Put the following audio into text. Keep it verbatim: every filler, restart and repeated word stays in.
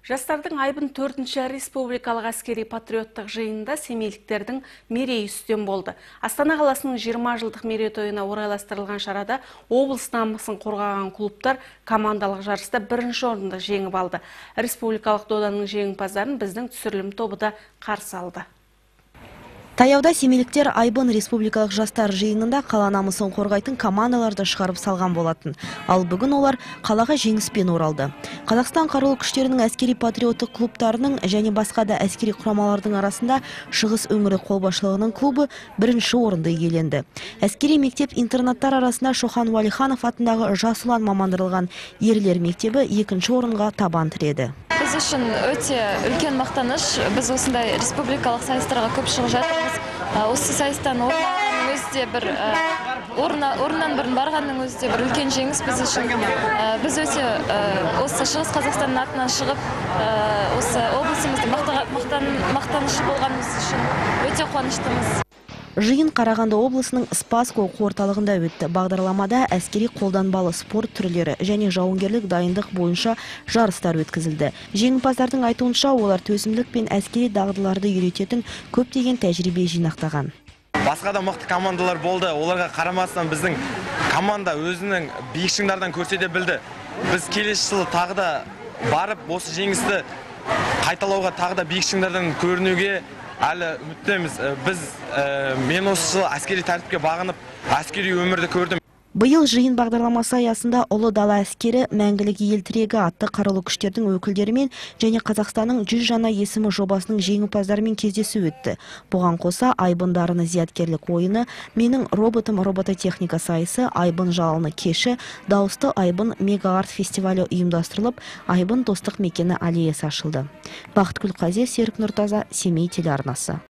Жастардың айбын төртінші республикалық әскери патриоттық жиынында семейліктердің мерейі үстем болды. Астана қаласының жиырма жылдық мерейтойына орайластырылған шарада облыс намысын қорғаған клубтар командалық жарыста бірінші орынды жеңіп алды. Республикалық доданың жеңімпаздарын біздің түсірілім тобы да қарсы алды. Таяуда семейліктер айбын республикалық жастар жиынында қала намысын қорғайтын командаларды шығарып салған болатын. Ал бүгін олар қалаға жеңіспен оралды. Қазақстан қарулы күштерінің әскери патриоттық клубтарының және басқа да әскери құрамалардың арасында Шығыс өңірі қолбасшылығының клубы бірінші орынды иеленді. Әскери мектеп-интернаттар арасында Шохан Уалиханов атындағы Жас ұлан мамандырылған ерлер мектебі екінші орынға табан тіреді. Біз үшін өте үлкен мақтаныш. Біз осындай республикалық сайыстарға көп шығып жатырмыз. Осы сайыстан орынның өзі де бір орыннан бұрын барғанның өзі де бір үлкен жеңіс біз үшін. Біз өте осы Шығыс Қазақстанның атынан шығып, осы облысымыздың мақтанышы болғанымыз үшін өте қуаныштымыз. Жиын Қарағанды облысының Спасск оқу орталығында өтті. Бағдарламада әскери қолданбалы спорт түрлері және жауынгерлік дайындық бойынша жарыстар өткізілді. Жеңімпаздардың айтуынша, олар төзімділік пен әскери дағдыларды үйрететін көптеген тәжірибе жинақтаған. Басқа да мықты командалар болды. Оларға қарамастан біздің команда өзінің биік шыңдардан көрсете білді. Біз келесі жылы тағы да барып, осы жеңісті қайталауға, тағы да биік шыңдардан көрінуге әлі үміттеміз. Біз мен осы жылы әскери тәртіпке бағынып, әскери өмірді көрдім. Биыл жиын бағдарламасы аясында Ұлы дала әскері мәңгілік ел тірегі атты қарулы күштердің өкілдерімен және Қазақстанның жүз жаңа есімі жобасының жеңімпаздарымен кездесу өтті. Бұған қоса айбын дарыны зияткерлік ойыны, менің роботым робототехника сайысы, айбын жалыны кеші, дауысты айбын мега-арт фестивалі ұйымдастырылып, айбын достық мекені аллеясы ашылды. Бақытгүл Қази, Серік Нұртаза, Семей телеарнасы.